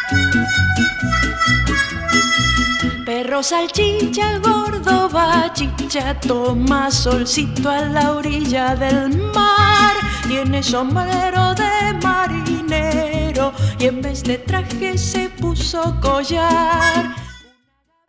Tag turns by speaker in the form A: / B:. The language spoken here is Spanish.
A: Perro salchicha, gordo bachicha, toma solcito a la orilla del mar. Tiene sombrero de marinero y en vez de traje se puso collar.